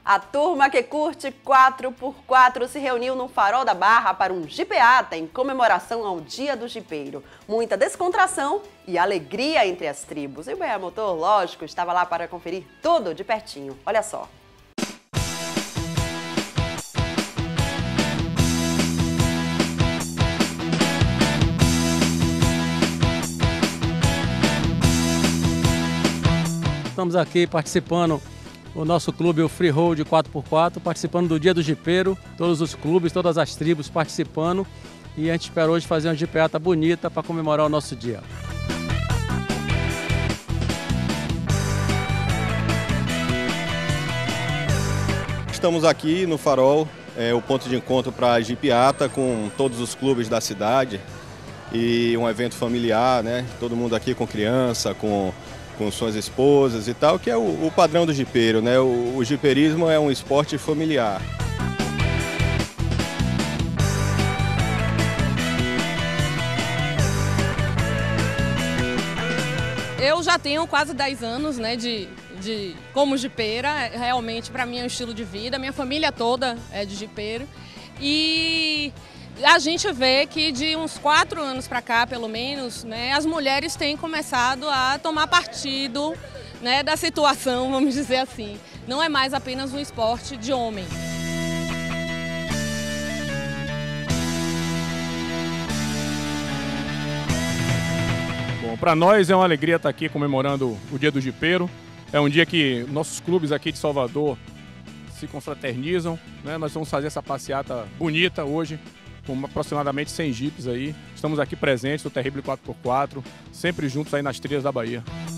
A turma que curte 4x4 se reuniu no Farol da Barra para um jipeata em comemoração ao Dia do Jipeiro. Muita descontração e alegria entre as tribos. E o BA Motor, lógico, estava lá para conferir tudo de pertinho. Olha só. Estamos aqui participando, o nosso clube, o Freehold 4x4, participando do Dia do Jipeiro, todos os clubes, todas as tribos participando, e a gente espera hoje fazer uma jipeata bonita para comemorar o nosso dia. Estamos aqui no Farol, o ponto de encontro para a jipeata com todos os clubes da cidade e um evento familiar, né? Todo mundo aqui com criança, com suas esposas e tal, que é o padrão do jipeiro, né? O jipeirismo é um esporte familiar. Eu já tenho quase 10 anos, né, como jipeira. Realmente para mim é um estilo de vida, minha família toda é de jipeiro. E a gente vê que de uns 4 anos para cá, pelo menos, né, as mulheres têm começado a tomar partido, né, da situação, vamos dizer assim. Não é mais apenas um esporte de homem. Bom, para nós é uma alegria estar aqui comemorando o Dia do Jipeiro. É um dia que nossos clubes aqui de Salvador se confraternizam, né? Nós vamos fazer essa passeata bonita hoje, com aproximadamente 100 jipes aí. Estamos aqui presentes, o Terrible 4x4, sempre juntos aí nas trilhas da Bahia.